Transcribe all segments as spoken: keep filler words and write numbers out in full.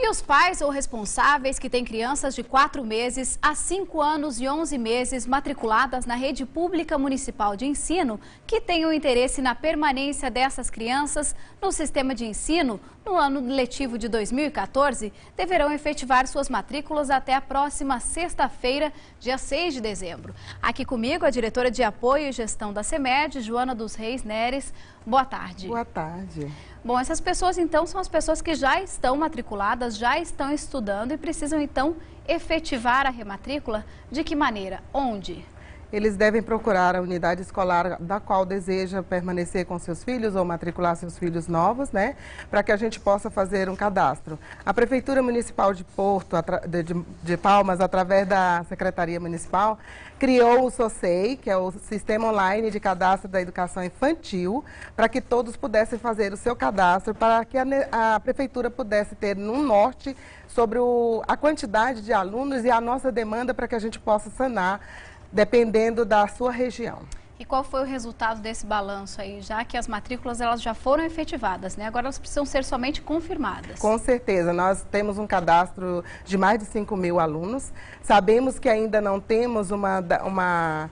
E os pais ou responsáveis que têm crianças de quatro meses a cinco anos e onze meses matriculadas na rede pública municipal de ensino, que tenham interesse na permanência dessas crianças no sistema de ensino no ano letivo de dois mil e quatorze, deverão efetivar suas matrículas até a próxima sexta-feira, dia seis de dezembro. Aqui comigo a diretora de Apoio e Gestão da CEMED, Joana dos Reis Neres. Boa tarde. Boa tarde. Bom, essas pessoas então são as pessoas que já estão matriculadas, já estão estudando e precisam então efetivar a rematrícula. De que maneira? Onde? Eles devem procurar a unidade escolar da qual deseja permanecer com seus filhos ou matricular seus filhos novos, né? Para que a gente possa fazer um cadastro. A Prefeitura Municipal de Porto, de, de, de Palmas, através da Secretaria Municipal, criou o SOCEI, que é o Sistema Online de Cadastro da Educação Infantil, para que todos pudessem fazer o seu cadastro, para que a, a Prefeitura pudesse ter um norte sobre o, a quantidade de alunos e a nossa demanda para que a gente possa sanar, dependendo da sua região. E qual foi o resultado desse balanço aí, já que as matrículas elas já foram efetivadas, né? Agora elas precisam ser somente confirmadas. Com certeza, nós temos um cadastro de mais de cinco mil alunos. Sabemos que ainda não temos uma, uma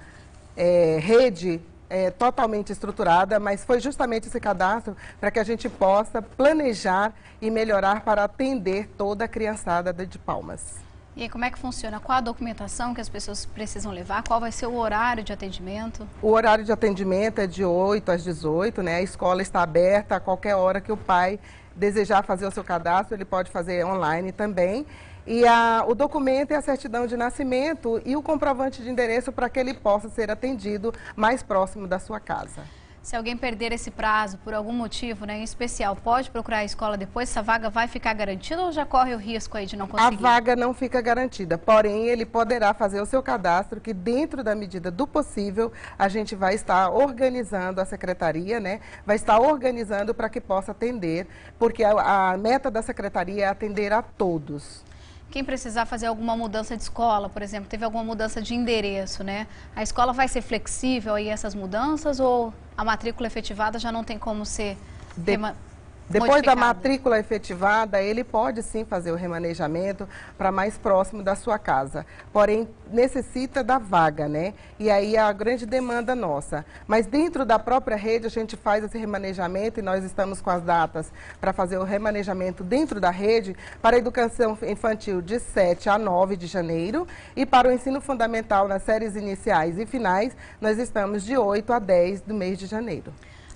é, rede é, totalmente estruturada, mas foi justamente esse cadastro para que a gente possa planejar e melhorar para atender toda a criançada de Palmas. E aí, como é que funciona? Qual a documentação que as pessoas precisam levar? Qual vai ser o horário de atendimento? O horário de atendimento é de oito às dezoito, né? A escola está aberta a qualquer hora que o pai desejar fazer o seu cadastro, ele pode fazer online também. E a, o documento é a certidão de nascimento e o comprovante de endereço para que ele possa ser atendido mais próximo da sua casa. Se alguém perder esse prazo por algum motivo, né, em especial, pode procurar a escola depois? Essa vaga vai ficar garantida ou já corre o risco aí de não conseguir? A vaga não fica garantida, porém ele poderá fazer o seu cadastro, que dentro da medida do possível a gente vai estar organizando, a secretaria, né, vai estar organizando para que possa atender, porque a, a meta da secretaria é atender a todos. Quem precisar fazer alguma mudança de escola, por exemplo, teve alguma mudança de endereço, né? A escola vai ser flexível aí essas mudanças ou a matrícula efetivada já não tem como ser de... Depois da matrícula efetivada, ele pode sim fazer o remanejamento para mais próximo da sua casa. Porém, necessita da vaga, né? E aí é a grande demanda nossa. Mas dentro da própria rede, a gente faz esse remanejamento e nós estamos com as datas para fazer o remanejamento dentro da rede para a educação infantil de sete a nove de janeiro e para o ensino fundamental nas séries iniciais e finais, nós estamos de oito a dez do mês de janeiro.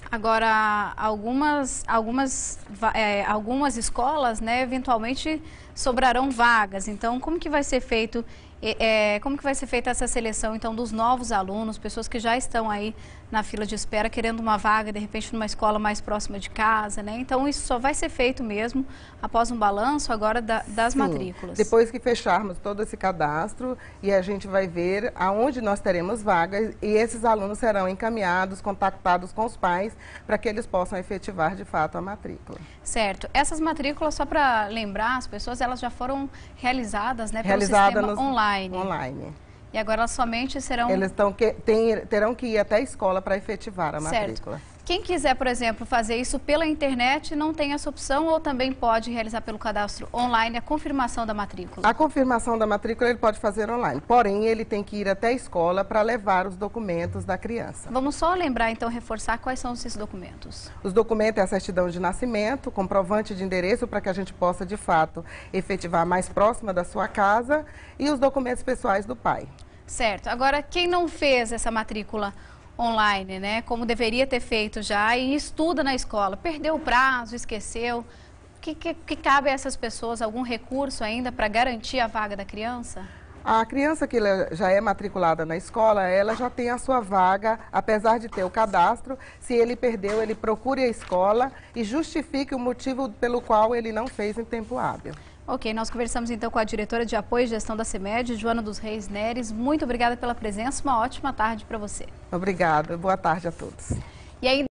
Agora, algumas, algumas, é, algumas escolas, né, eventualmente sobrarão vagas. Então, como que vai ser feito, é, como que vai ser feita essa seleção, então, dos novos alunos, pessoas que já estão aí na fila de espera, querendo uma vaga, de repente, numa escola mais próxima de casa, né? Então, isso só vai ser feito mesmo após um balanço agora da, das Sim, matrículas. Depois que fecharmos todo esse cadastro e a gente vai ver aonde nós teremos vagas e esses alunos serão encaminhados, contactados com os pais para que eles possam efetivar de fato a matrícula. Certo. Essas matrículas, só para lembrar as pessoas, elas já foram realizadas, né, pelo Realizada sistema nos... online. Online. E agora elas somente serão... Eles tão que, tem, terão que ir até a escola para efetivar a matrícula. Certo. Quem quiser, por exemplo, fazer isso pela internet, não tem essa opção ou também pode realizar pelo cadastro online a confirmação da matrícula? A confirmação da matrícula ele pode fazer online, porém ele tem que ir até a escola para levar os documentos da criança. Vamos só lembrar, então, reforçar quais são esses documentos. Os documentos é a certidão de nascimento, comprovante de endereço para que a gente possa, de fato, efetivar mais próxima da sua casa e os documentos pessoais do pai. Certo. Agora, quem não fez essa matrícula online, né, como deveria ter feito já e estuda na escola, perdeu o prazo, esqueceu, o que, que, que cabe a essas pessoas? Algum recurso ainda para garantir a vaga da criança? A criança que já é matriculada na escola, ela já tem a sua vaga, apesar de ter o cadastro. Se ele perdeu, ele procure a escola e justifique o motivo pelo qual ele não fez em tempo hábil. Ok, nós conversamos então com a diretora de Apoio e Gestão da CEMED, Joana dos Reis Neres. Muito obrigada pela presença, uma ótima tarde para você. Obrigada, boa tarde a todos. E aí...